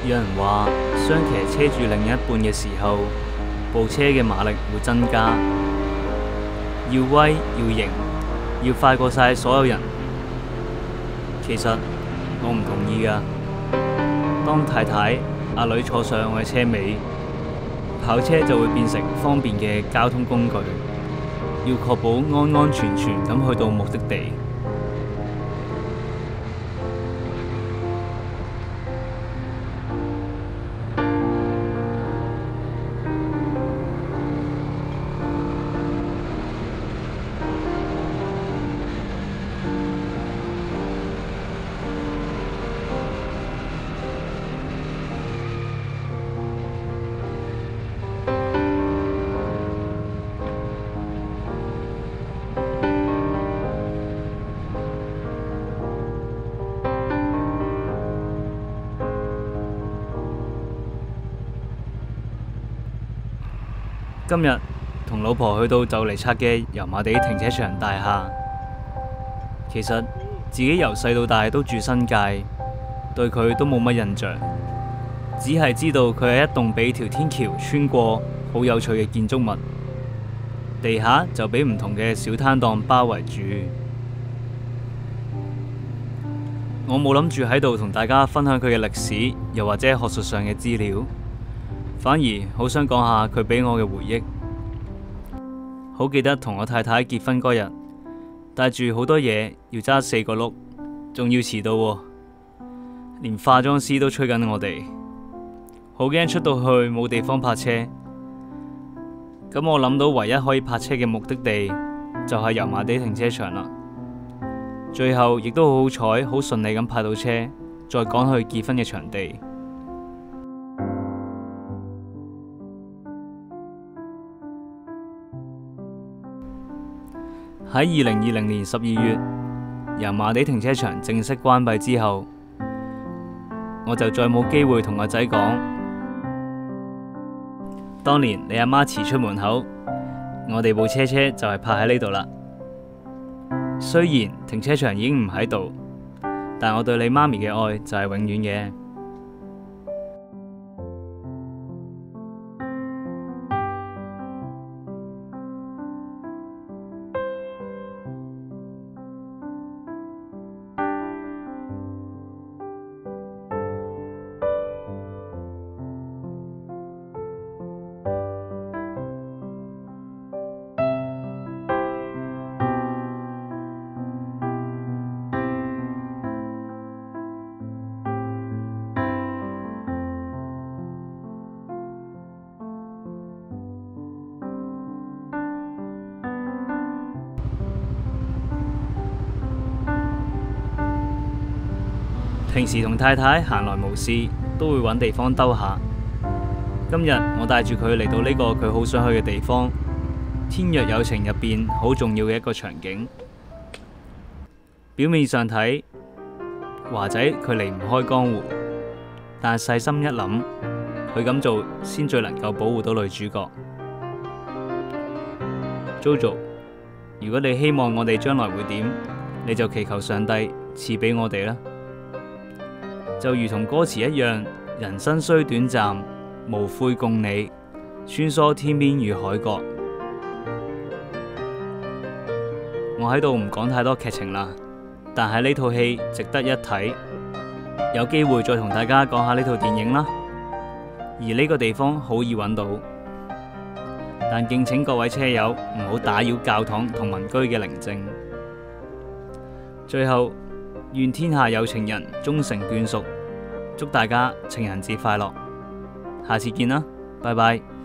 有人話，雙騎車住另一半嘅時候，部車嘅馬力會增加，要威要型，要快過晒所有人。其實我唔同意㗎。當太太、阿女坐上我嘅車尾，跑車就會變成方便嘅交通工具，要確保安安全全咁去到目的地。今日同老婆去到就嚟拆嘅油麻地停車場大廈，其實自己由細到大都住新界，對佢都冇乜印象，只係知道佢係一棟俾條天橋穿過好有趣嘅建築物，地下就俾唔同嘅小攤檔包圍住。我冇諗住喺度同大家分享佢嘅歷史，又或者學術上嘅資料。反而好想講下佢俾我嘅回憶。好記得同我太太結婚嗰日，帶住好多嘢要揸4個轆，仲要遲到喎，連化妝師都催緊我哋，好驚出到去冇地方泊車。咁我諗到唯一可以泊車嘅目的地就係油麻地停車場啦。最後亦都好好彩，好順利咁泊到車，再趕去結婚嘅場地。喺2020年12月，油麻地停車場正式關閉之後，我就再冇機會同個仔講，當年你阿媽遲出門口，我哋部車就係泊喺呢度啦。雖然停車場已經唔喺度，但我對你媽咪嘅愛就係永遠嘅。平時同太太閒來無事，都會揾地方兜下。今日我帶住佢嚟到呢個佢好想去嘅地方，《天若有情》入邊好重要嘅一個場景。表面上睇，華仔佢離唔開江湖，但細心一諗，佢咁做先最能夠保護到女主角。Jojo， 如果你希望我哋將來會點，你就祈求上帝賜俾我哋啦。就如同歌詞一樣，人生雖短暫，無悔共你穿梭天邊與海角。我喺度唔講太多劇情啦，但係呢套戲值得一睇，有機會再同大家講下呢套電影啦。而呢個地方好易揾到，但敬請各位車友唔好打擾教堂同民居嘅寧靜。最後，願天下有情人終成眷屬，祝大家情人節快樂，下次見啦，拜拜。